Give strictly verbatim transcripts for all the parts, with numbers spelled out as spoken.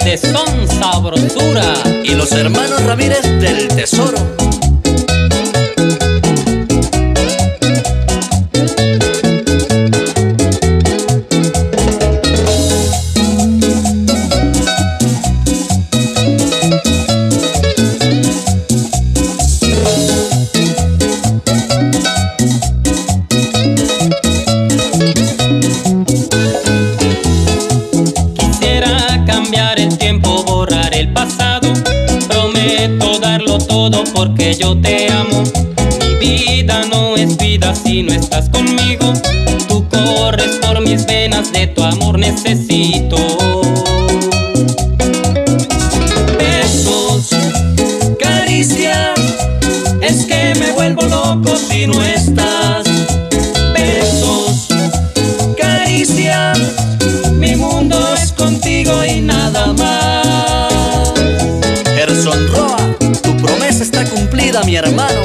Este son sabrosura y los hermanos Ramírez del Tesoro. Porque yo te amo. Mi vida no es vida si no estás conmigo. Tú corres por mis venas, de tu amor necesito. Besos, caricia, es que me vuelvo loco si no estás. Besos, caricia, mi mundo es contigo y nada más. Gerson Roa, tu promesa está cumplida, mi hermano.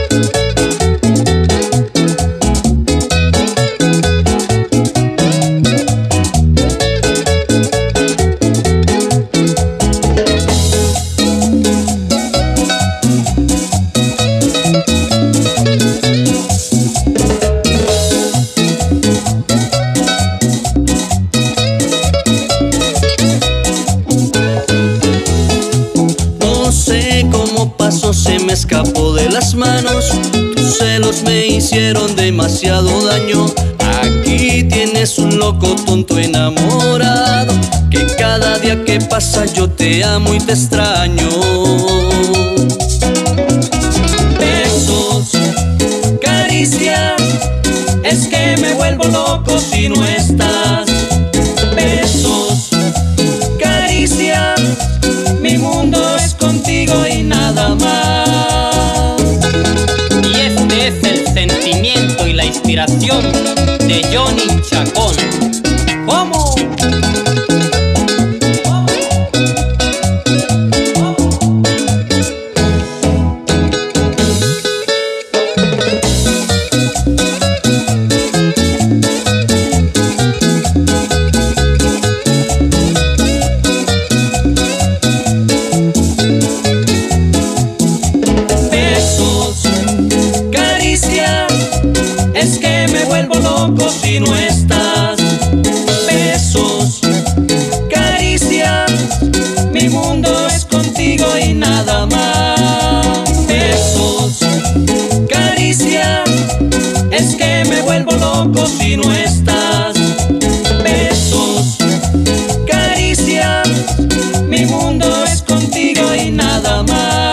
Se me escapó de las manos, tus celos me hicieron demasiado daño. Aquí tienes un loco tonto enamorado, que cada día que pasa yo te amo y te extraño. Besos, caricia, es que me vuelvo loco si no estás. Besos, caricia, mi mundo es contigo y nada más. Y este es el sentimiento y la inspiración de Johnny Chacón. ¿Cómo? Si no estás. Besos, caricia, mi mundo es contigo y nada más. Besos, caricia, es que me vuelvo loco si no estás. Besos, caricia, mi mundo es contigo y nada más.